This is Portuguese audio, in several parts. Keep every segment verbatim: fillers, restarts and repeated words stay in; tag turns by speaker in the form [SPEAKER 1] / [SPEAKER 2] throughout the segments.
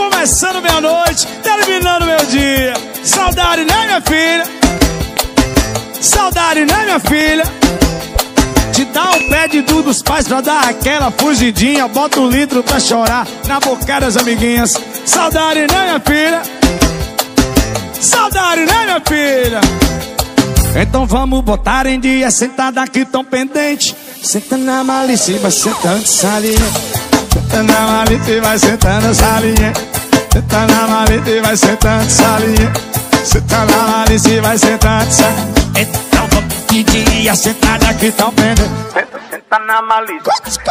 [SPEAKER 1] Começando minha noite, terminando meu dia. Saudade, né, minha filha? Saudade, né, minha filha? Te dá um pé de du dos pais pra dar aquela fugidinha. Bota um litro pra chorar na boca das amiguinhas. Saudade, né, minha filha? Saudade, né, minha filha? Então vamos botar em dia. Sentada aqui tão pendente. Senta na malícia e vai sentando salinha. Senta na malícia e vai sentando salinha. Senta na malícia e vai sentando salinha. Senta na malícia e vai sentando salinha. Então vamos de dia. Sentada aqui tão pendente. Senta, senta na malícia.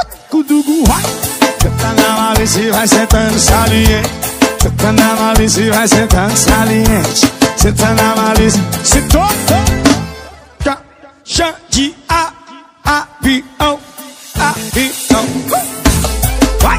[SPEAKER 1] Senta na malícia e vai sentando salinha. Senta na malícia e vai sentando salinha. Senta na malícia. Sentou. Chã de a, avião, avião. Vai!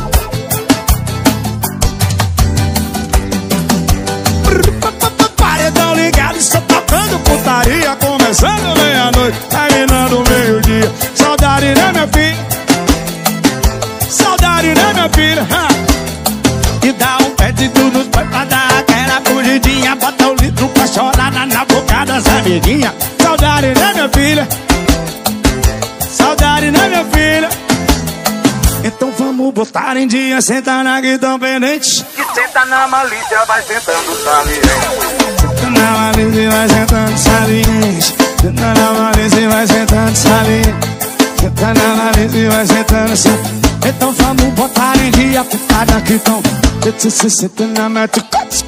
[SPEAKER 1] Paredão ligado, só tocando putaria. Começando meia-noite, terminando meio-dia. Saudade, né, minha filha? Saudade, né, minha filha? E dá um pé de tudo pra dar aquela fugidinha. Bota o litro pra chorar na, na boca das amiguinhas. Saudade, né, minha filha? Saudade, né, minha filha? Então vamos botar em dia. Senta na guidão pendente.
[SPEAKER 2] Que senta na malícia, vai sentando saliente.
[SPEAKER 1] Senta na malícia e vai sentando saliente. Senta na malícia e vai sentando saliente. Senta na malícia e vai sentando saliente. Então vamos botar em dia. Putada que tão. Senta na malícia.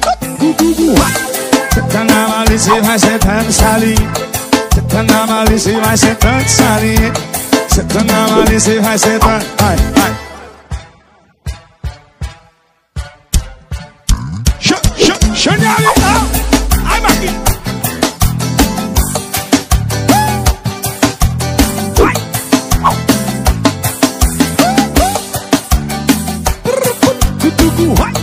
[SPEAKER 1] Senta na malícia e vai sentando saliente. Senta na malícia e vai sentando salinha. Senta na malícia e vai sentando. Ai, ai. Xanhali, ai, Marquinhos. Vai.